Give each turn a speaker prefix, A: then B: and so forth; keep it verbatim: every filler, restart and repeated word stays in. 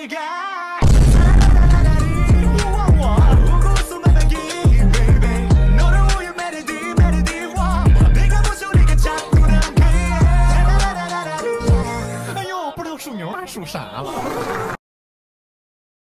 A: 네가 우와와 우고 수많은 기 baby 너를 위해 멜로디 멜로디 와 내가 목소리가 자꾸 남게哎呦不知道数牛还数啥了